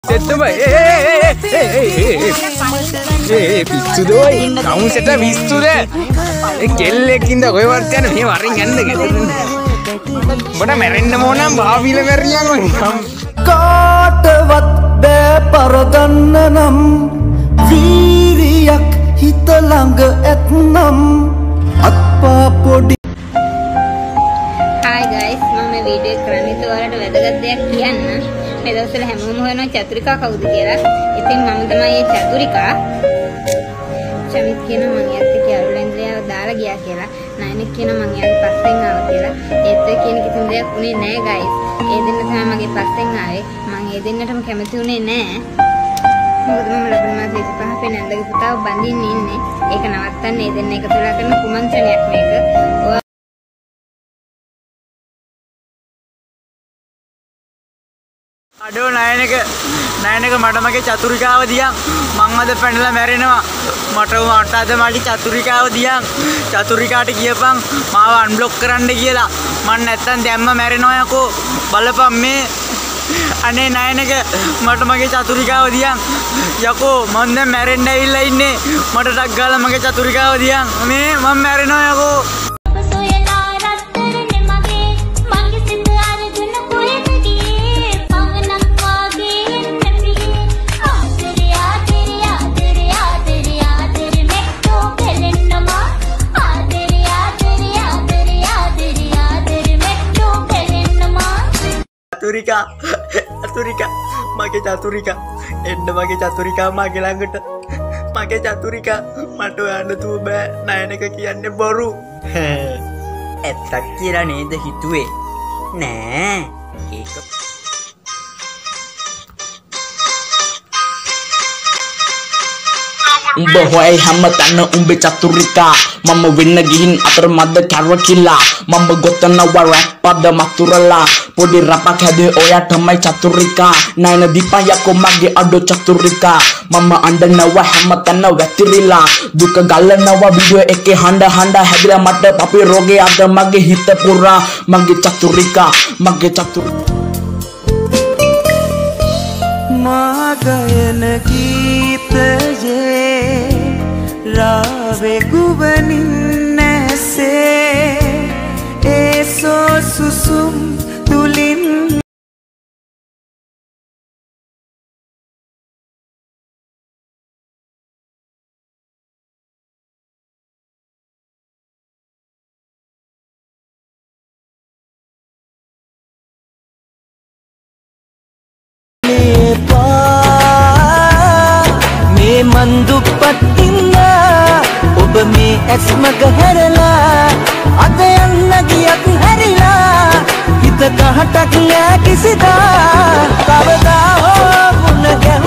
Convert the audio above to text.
Set boy, පිස්සුද ඔය කවුන් set පිස්සුද කෙල්ලෙක්ින්ද ඔය වර්තයන මේ වරින් යන්න ඔබට මැරෙන්න ඕනම් භාවිල මැරියන් කාටවත් බෑ පරදන්න නම් වීරියක් හිත ළඟ ඇත්නම් අත්පා පොඩි. Hi guys, මම මේ වීඩියෝ කරන්නේ ඔයාලට වැදගත් දෙයක් කියන්න. මේ දවස්වල හැමෝම හොයනවා චතුරිකා කවුද කියලා. ඉතින් මම තමයි මේ චතුරිකා. චමිත් කියන මම යාත් එක්ක අරුලෙන්ද්‍රයව දාලා ගියා කියලා. නයනෙක් කියන මම යාත් පස්සෙන් ආවා කියලා. ඒත් ඔය කියන කිසිම දෙයක් උනේ නැහැ guys. ඒ දෙන්න තමයි මගේ පස්සෙන් ආවේ. මම ඒ දෙන්නටම කැමති උනේ නැහැ. මොකද මම ලබන මාස 25 වෙනි නන්දගේ පුතාව බඳින්න ඉන්නේ. ඒක නවත්තන්න ඒ දෙන්න එකතු වෙලා කරන කුමන්ත්‍රණයක් මේක. අඩෝ නයනක මට මගේ චතුරිකාව දියන් මං අද පැනලා මැරෙනවා මට අද මගේ චතුරිකාව දියන් චතුරිකාට කියපන් මාව අන්බ්ලොක් කරන්න කියලා මං නැත්තම් දැම්ම මැරෙනවා යකෝ බලපන් මේ අනේ නයනක මට මගේ චතුරිකාව දියන් යකෝ මං දැන් මැරෙන්න ඇවිල්ලා ඉන්නේ මට ටක් ගාලා මගේ චතුරිකාව දියන් මේ මං මැරෙනවා යකෝ. චතුරිකා මගේ චතුරිකා එන්න මගේ චතුරිකා මගේ ළඟට මගේ චතුරිකා මට යන්න තු බෑ නයනක කියන්නේ බොරු ඇත්තක් කියලා නේද හිතුවේ නෑ ඒක උඹ හොයයි හැම තැන උඹේ චතුරිකා මම වෙන්න ගිහින් අතර මැද කැරවකිලා මම ගොතනවා රැප් පද මතුරලා පොඩි රපක් හැදේ ඔයා තමයි චතුරිකා නයන දීපන් යකෝ මගේ අඩෝ චතුරිකා මම අඬනවා හැම තැන වැතිරිලා දුක ගල්ලනවා වීඩියෝ එකේ හඬ හැදිලා මට පපි රෝගේ අද මගේ හිත පුරා මගේ චතුරිකා මාගයන ගීතයේ රාවේ ගුවනින් නැසේ ඒසෝ සුසුම් තුලින් ඔබ මේ ඇස් මග හැරලා අද යන්න ගියත් හැරිලා හිත කහටක් නෑ කිසිදා කවදා හෝ මුණ ගැහ